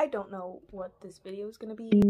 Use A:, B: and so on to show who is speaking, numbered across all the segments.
A: I don't know what this video is gonna be.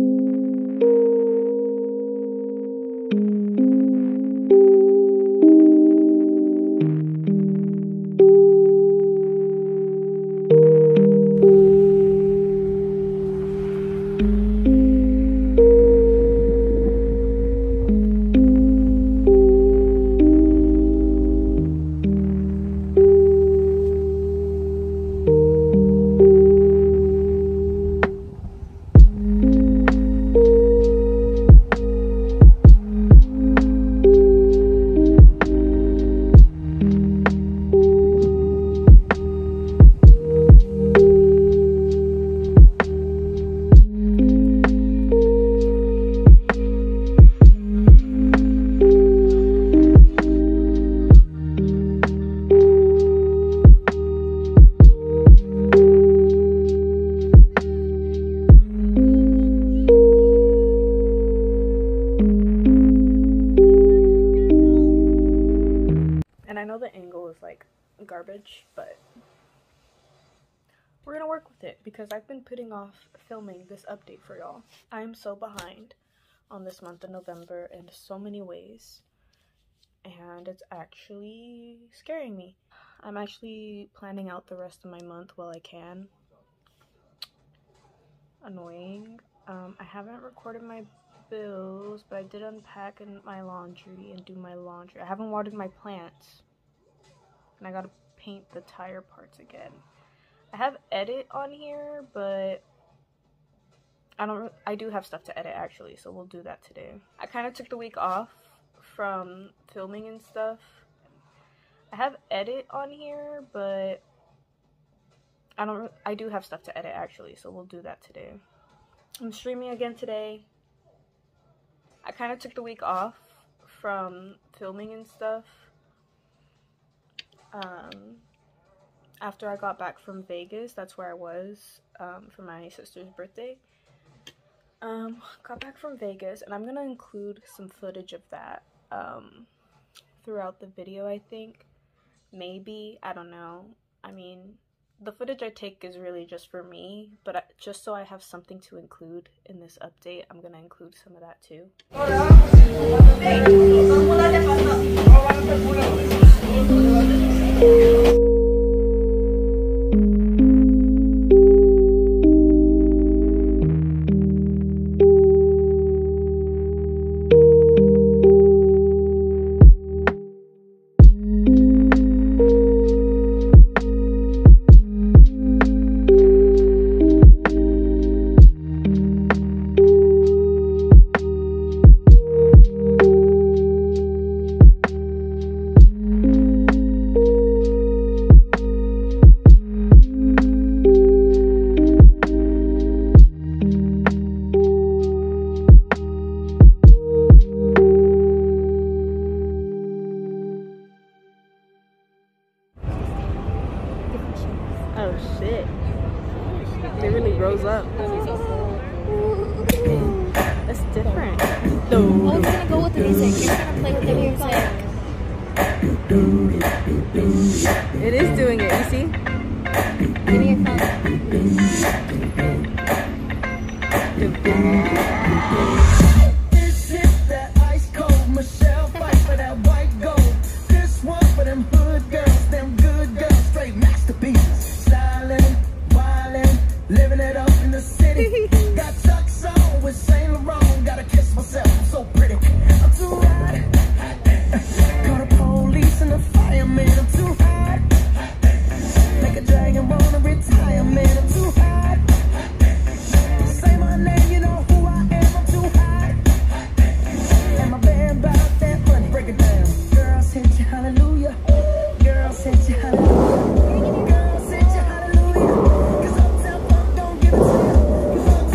A: And I know the angle is like garbage, but we're gonna work with it because I've been putting off filming this update for y'all. I am so behind on this month of November in so many ways, and it's actually scaring me. I'm actually planning out the rest of my month while I can. Annoying. I haven't recorded my bills, but I did unpack my laundry and do my laundry. I haven't watered my plants, and I gotta paint the tire parts again. I have edit on here, but I do have stuff to edit actually, so we'll do that today. I kind of took the week off from filming and stuff. I have edit on here, but I do have stuff to edit actually, so we'll do that today. I'm streaming again today. I kind of took the week off from filming and stuff. After I got back from Vegas, that's where I was for my sister's birthday. Got back from Vegas, and I'm gonna include some footage of that throughout the video, I think. Maybe, I don't know. I mean, the footage I take is really just for me, but just so I have something to include in this update, I'm gonna include some of that too. Oh shit. It really rose up. It's different.
B: I was gonna go with the music. You're gonna play with the music.
A: It is doing it, you see?
B: Give me your phone.
C: This is that ice cold Michelle fight for that white gold. This one for them hood girls, them good girls, straight masterpieces. Styling, wildin', living it up in the city. Got tucks on with Saint Laurent, gotta kiss myself, I'm so pretty. I'm too hot. Call the police and the fireman, I'm too hot. Make a dragon wanna retire, man, I'm too hot. Say my name, you know who I am, I'm too hot. And my band about that money, break it down. Girls hit you, hallelujah. Girls hit you, hallelujah. Girls hit you, hallelujah. 'Cause Uptown Funk don't give it to you.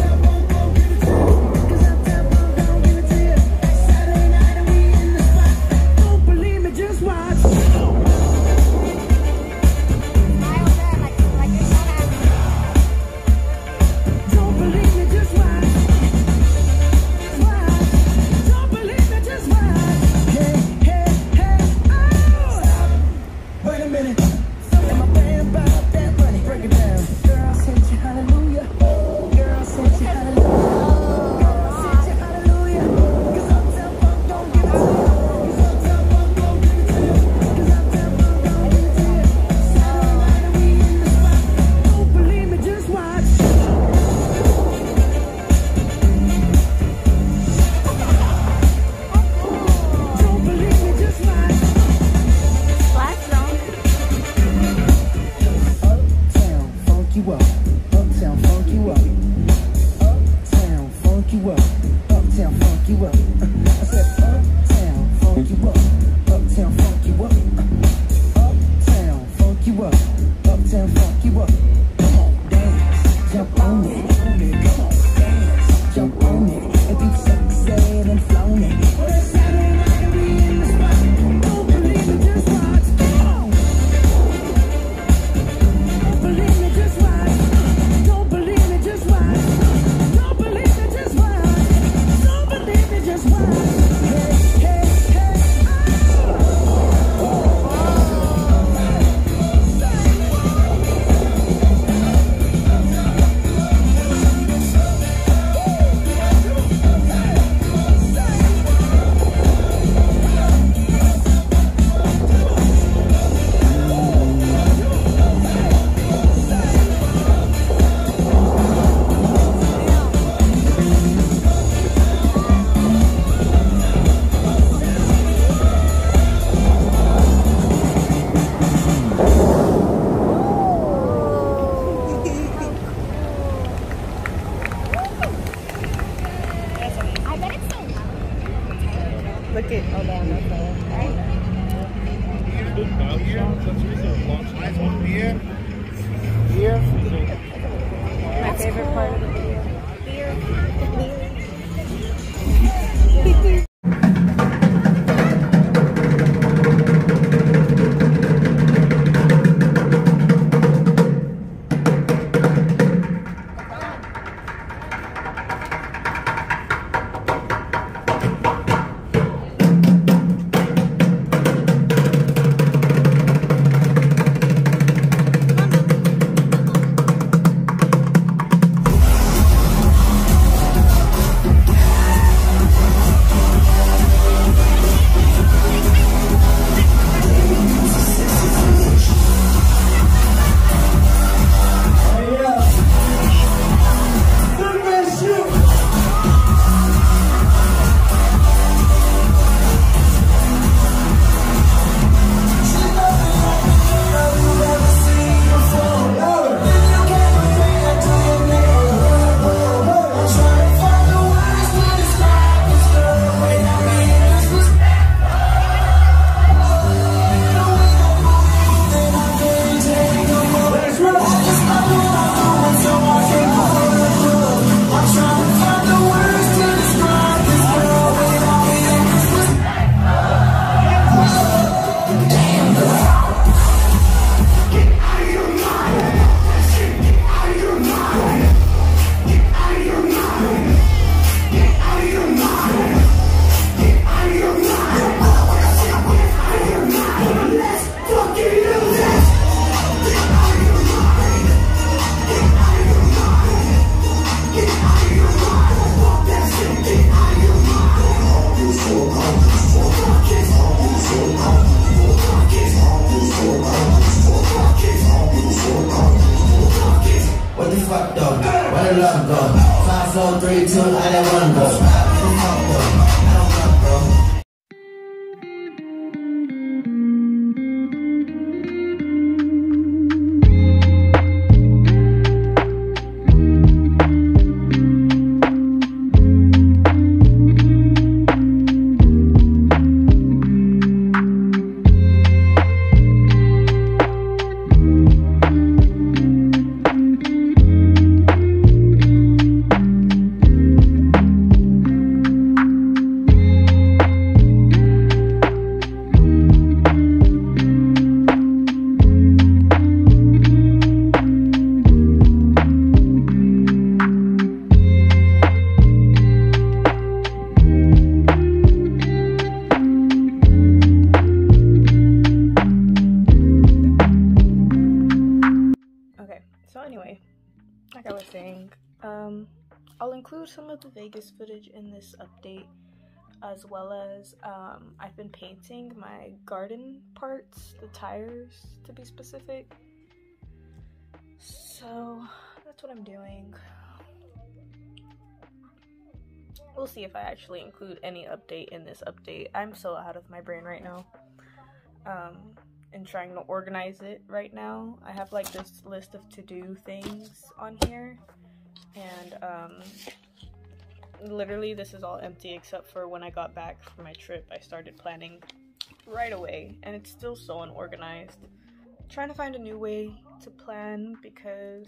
C: beats and funk you up. Come on, dance, jump on it. Come on, dance, jump on it. If you succeed and flown it, well, it's Saturday night and we in the spot. Don't believe me, just watch. Come on. Don't believe me, just watch. Don't believe me, just watch. Don't believe me, just watch. Don't believe me, just watch. Hey, hey, hey,
A: Look at, hold on, okay. My favorite part of the video.
D: What the fuck though? Where the love go? 5, 4, 3, 2, I let one go. What the fuck though? I don't fuck, bro.
A: Like I was saying, I'll include some of the Vegas footage in this update, as well as I've been painting my garden parts, the tires to be specific, so that's what I'm doing. We'll see if I actually include any update in this update. I'm so out of my brain right now. And trying to organize it right now. I have like this list of to-do things on here, and literally this is all empty except for when I got back from my trip. I started planning right away and it's still so unorganized. Trying to find a new way to plan because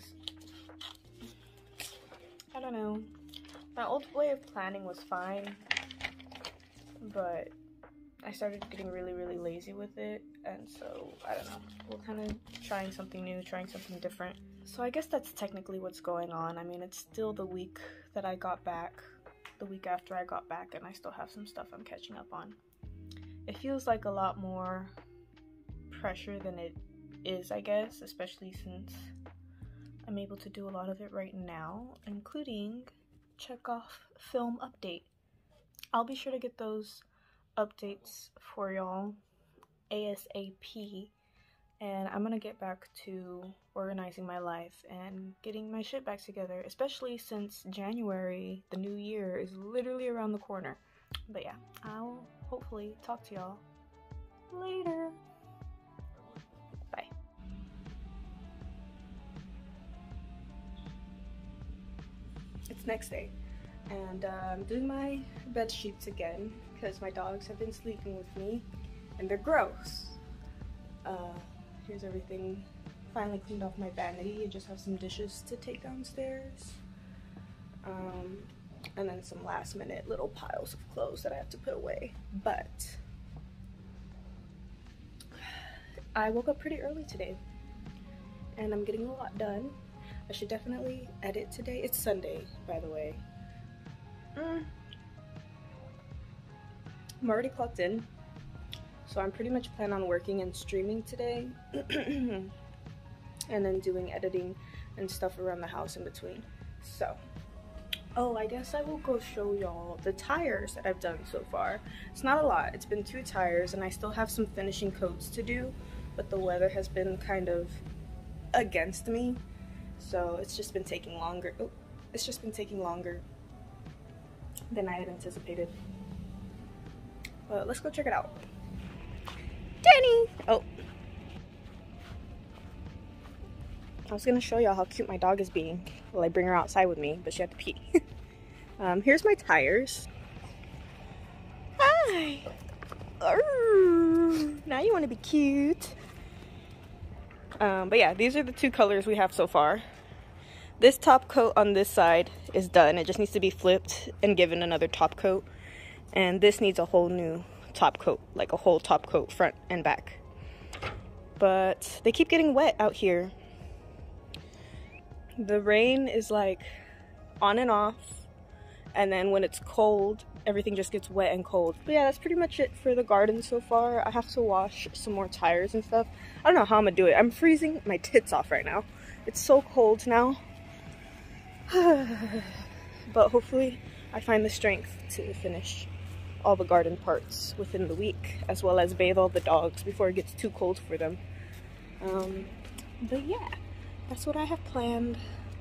A: I don't know. My old way of planning was fine, but I started getting really lazy with it, and so I don't know. We're kind of trying something new, trying something different. So I guess that's technically what's going on. I mean, it's still the week that I got back, the week after I got back, and I still have some stuff I'm catching up on. It feels like a lot more pressure than it is, I guess, especially since I'm able to do a lot of it right now, including check off film update. I'll be sure to get those updates for y'all ASAP, and I'm gonna get back to organizing my life and getting my shit back together, especially since January, the new year, is literally around the corner. But yeah, I'll hopefully talk to y'all later. Bye. It's next day, and I'm doing my bed sheets again because my dogs have been sleeping with me and they're gross. Here's everything finally cleaned off my vanity. I just have some dishes to take downstairs, and then some last minute little piles of clothes that I have to put away. But I woke up pretty early today and I'm getting a lot done. I should definitely edit today. It's Sunday, by the way. I'm already clocked in, so I'm pretty much planning on working and streaming today and then doing editing and stuff around the house in between. So, oh, I guess I will go show y'all the tires that I've done so far. It's not a lot. It's been 2 tires and I still have some finishing coats to do, but the weather has been kind of against me, so it's just been taking longer. Oh, it's just been taking longer than I had anticipated. But let's go check it out. Danny! Oh. I was gonna show y'all how cute my dog is being while I bring her outside with me, but she had to pee. Here's my tires. Hi! Arr, now you want to be cute. But yeah, these are the 2 colors we have so far. This top coat on this side is done. It just needs to be flipped and given another top coat. And this needs a whole new top coat, like a whole top coat front and back. But they keep getting wet out here. The rain is like on and off, and then when it's cold, everything just gets wet and cold. But yeah, that's pretty much it for the garden so far. I have to wash some more tires and stuff. I don't know how I'm gonna do it. I'm freezing my tits off right now. It's so cold now. But hopefully I find the strength to finish all the garden parts within the week, as well as bathe all the dogs before it gets too cold for them. But yeah, that's what I have planned.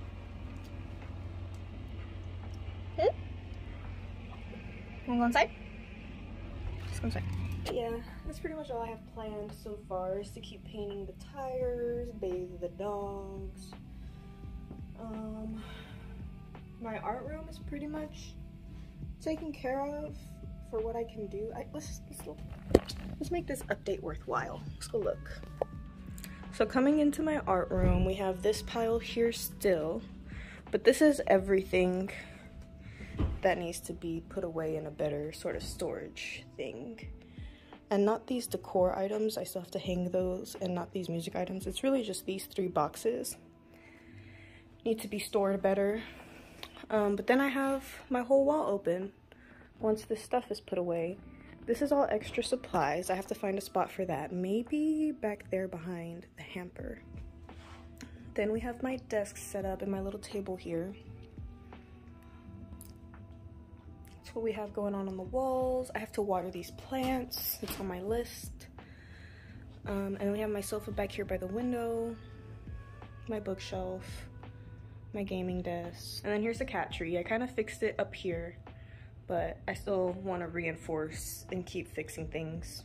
A: Wanna go inside? Let's go inside. Yeah, that's pretty much all I have planned so far, is to keep painting the tires, bathe the dogs. My art room is pretty much taken care of for what I can do. Let's make this update worthwhile. Let's go look. So coming into my art room, we have this pile here still, but this is everything that needs to be put away in a better sort of storage thing. And not these decor items, I still have to hang those, and not these music items. It's really just these 3 boxes need to be stored better. But then I have my whole wall open once this stuff is put away. This is all extra supplies. I have to find a spot for that. Maybe back there behind the hamper. Then we have my desk set up and my little table here. That's what we have going on the walls. I have to water these plants. It's on my list. And we have my sofa back here by the window, my bookshelf, my gaming desk, and then here's the cat tree. I kind of fixed it up here, but I still want to reinforce and keep fixing things.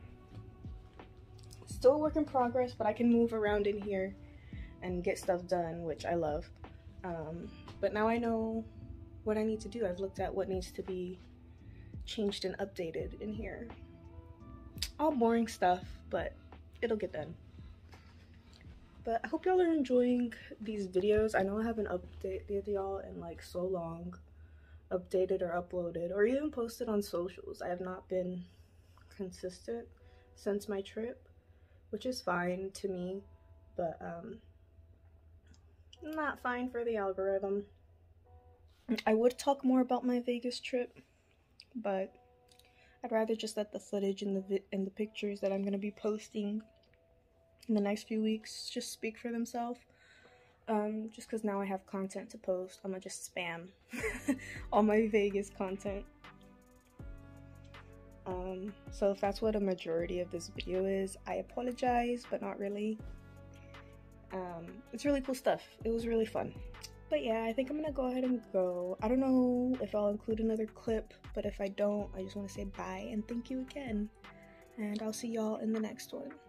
A: Still a work in progress, but I can move around in here and get stuff done, which I love. But now I know what I need to do. I've looked at what needs to be changed and updated in here. All boring stuff, but it'll get done. but I hope y'all are enjoying these videos. I know I haven't updated y'all in like so long, updated or uploaded or even posted on socials. I have not been consistent since my trip, which is fine to me, but not fine for the algorithm. I would talk more about my Vegas trip, but I'd rather just let the footage and the pictures that I'm gonna be posting in the next few weeks just speak for themselves. Just because now I have content to post, I'm gonna just spam all my Vegas content. So if that's what a majority of this video is, I apologize, but not really. It's really cool stuff. It was really fun. But yeah, I think I'm gonna go ahead and go. I don't know if I'll include another clip, but if I don't, I just want to say bye and thank you again. And I'll see y'all in the next one.